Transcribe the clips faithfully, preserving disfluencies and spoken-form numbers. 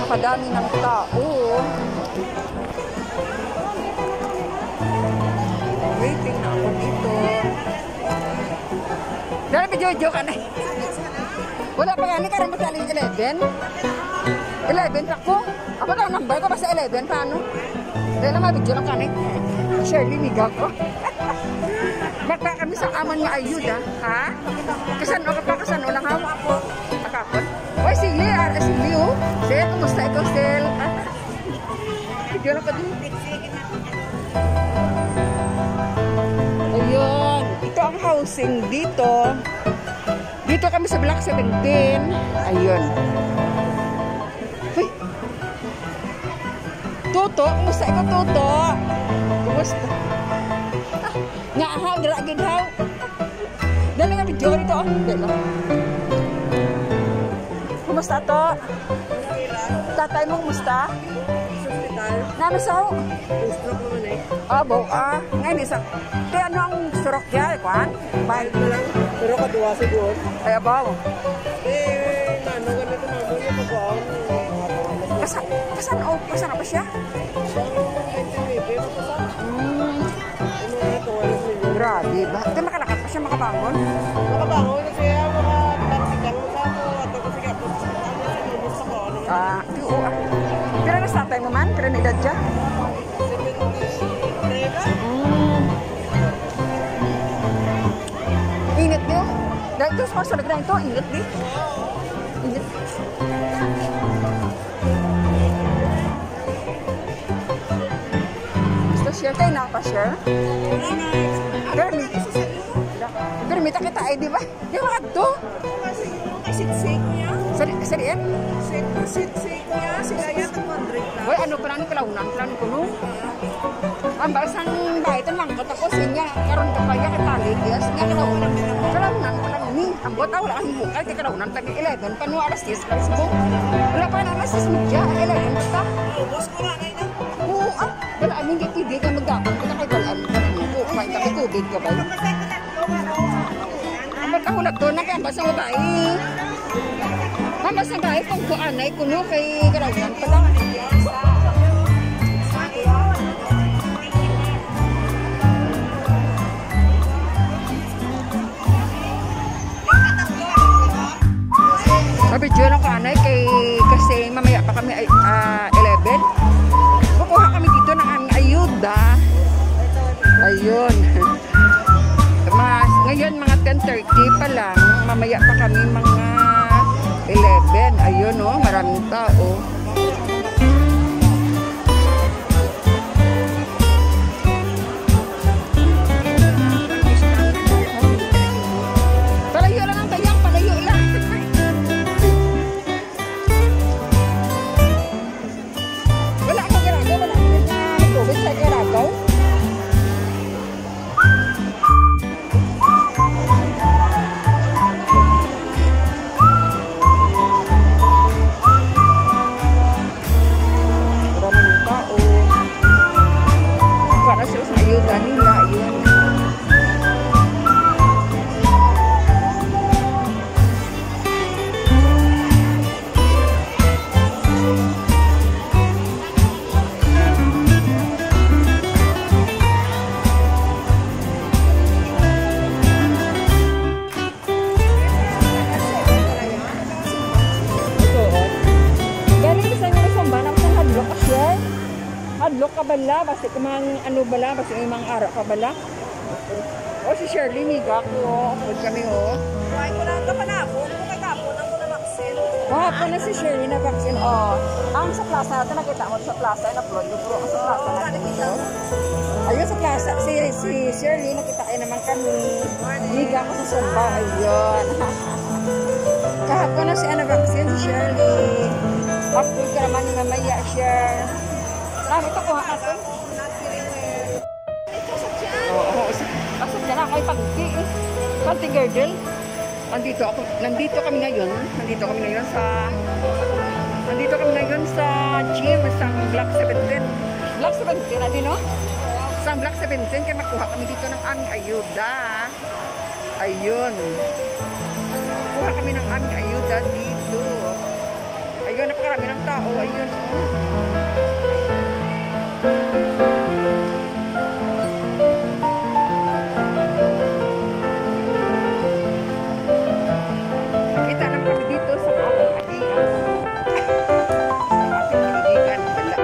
napakadami ng tao. Waiting na ako dito. Dahil ba Jojo ka na? Wala pa gani ka rin ba sa eleven? eleven ako? Ako daw number ko ba sa eleven? Paano? Dahil lang mga video lang ka na. Shirley, miga ko. Baka kami sa aman nga ayuda, ha? Kasano ka pa? Kasano lang ha? Akapon? Oy, Silly, ah, Silly, oh. Sel, kumusta ikaw, Sel? Video lang pa din. Ayun, ito ang housing dito. Dito kami sa Block seventeen. Ayun. Uy. Toto, kumusta ikaw, Toto? Kumusta? Nga haw, dala agad haw. Dala nga video ko dito, oh. Dala. Kumusta to? Tatay mo, kumusta? Hospital. Nami sao? Stroke naman eh. Ah, bo, ah. Ngayon isa. Kaya ano ang stroke yan, kwan? Bahay mo lang. Pero kadua siguro. Ay, abaw. Eh, nano, ganito na mo yung pagkaon. Kasan, kasan, oh, kasan na pa siya? Hmm. Grabe ba? Ito makalakad pa siya makabangon? Makabangon na siya, mga tansikan mo sa ako. Ato ko sige, ako sa ako. Ah, oo ah. Pero nasatay mo man? Pero na-edad siya? Hmm. Ingat niyo. Dahil ito sa masalag na ito, ingat di. Ingat. Gusto share kayo na pa-share? Garmi. Garmi, takita ay, di ba? Di ba ito? Sit-sit niya. Sariin? Sit-sit niya. Sila yan ang mandrik lang. Uy, ano pa lang kalaunan? Plan ko no? Ang basang bahitan lang. Katapos niya. Karoon ka pa yan. Katalig. Yes. Nga kalaunan. Kalaunan pa lang ni. Ang bota wala ang bukal. Kaya kalaunan. Tagi eleven. Pano alas diyes. Facebook. Wala pa na alas diyes. Media. eleven. Basta. Ubos ko na ngayon. Oo ah. Wala aming gitibig. Ang magdapon. Kita kay balaan. Kumain ka. May tubig ka ba? Ang magkahulat ko. Nagkambas ang babae. Mambas ang babae. Kung kuan ay kuno kay kalaunan pa lang. Mabidyo na kanay kay kasi mamaya pa kami uh, eleven. Kukuha kami dito ng aming ayuda. Ayun. Mas, ngayon mga ten thirty pa lang. Mamaya pa kami mga eleven. Ayun oh, maraming tao. Palayo lang ang kayang, palayo lang. Sa Iragaw. Maraming tao. Para sila sa ayuda nila. Ayun. Hadlok ka bala, basta kumang ano bala, basta yung mga ara ka bala. O si Shirley, miga ko. Upload kami o. Ay, ko lang ka pa na po. Kung kagapon, ang muna vaccine. O, hapon na si Shirley na vaccine. O, ang sa plaza natin, nakita mo sa plaza, in-upload ko. Ang sa plaza natin dito. Ayun sa plaza, si, si Shirley, nakita ay naman kami. Miga ko sa Sumba. Ayun. Kahapon na si Ana vaccine, si Shirley. Upload ka naman yung mamaya, share. Lagi ito kuha natin. Oo, asap niya na kayo pagki eh. Panty girdle. Nandito, ako, nandito kami ngayon. Nandito kami ngayon sa... Nandito kami ngayon sa gym. Sa Block seventeen. Block seventeen, na din no? Sa Block seventeen, kaya makuha kami dito ng aming ayuda. Ayun. Kuha kami ng aming ayuda dito. Ayun, napakarami ng tao. Ayun, oh. Kita naman kami dito sa ating hadian. Sa ating kaibigan. Dala.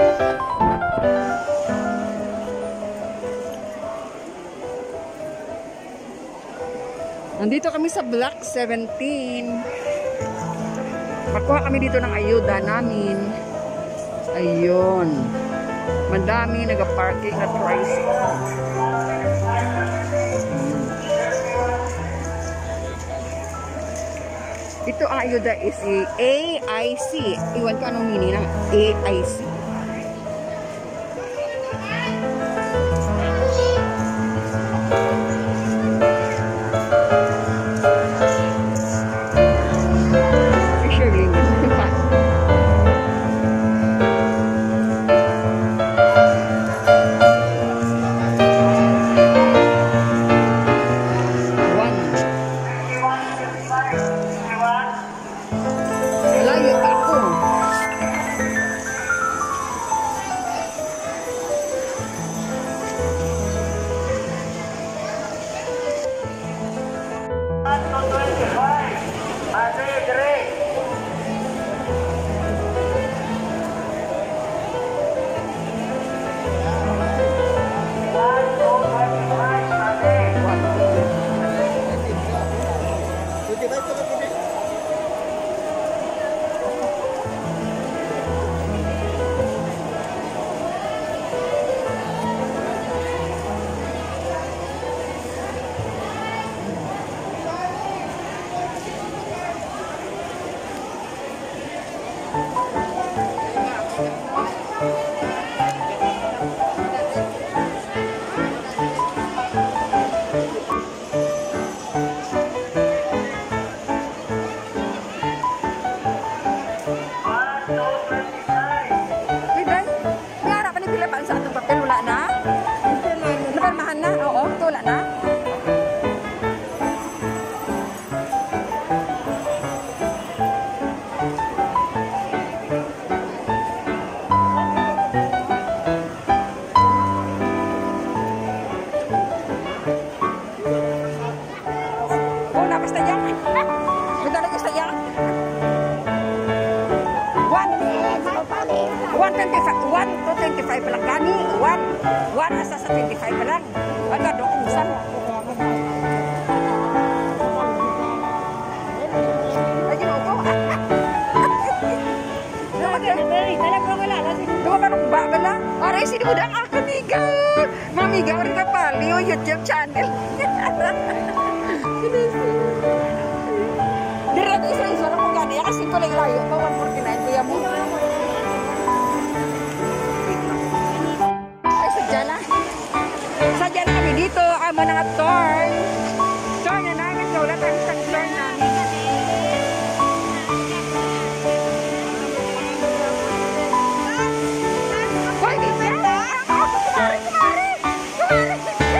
Nandito kami sa Block seventeen. Makuha kami dito ng ayuda namin. Ayun. Madami nag-parking na tricycle. Ito ang ayuda is A I C. Iwan ko anong meaning ng A I C. one to twenty-five pa lang gani. one. one asa sa twenty-five pa lang. Ano, do kung saan mo. Ay, ginoo ko. Dua ka nung bagala. Aray, sino mo dang akamiga. Mamiga, orin ka pali. O YouTube channel. Dire ko isa-isa na kung gani. Kasi ko lang layo pa. one forty-nine. Kuya mo. Sadya na kami dito, ama ng turn. Turn na namin, wala tayong isang turn namin. Hoy, gita! Kumari, kumari! Kumari!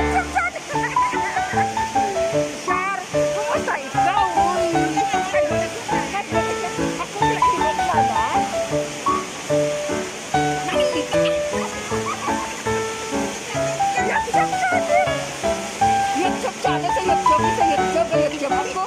Char, kumusta ikaw? Ako sila inok na ba? YouTube channel sa YouTube, sa YouTube, sa YouTube ako.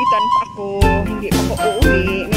balikan pa ako. Hindi pa ako uuwi.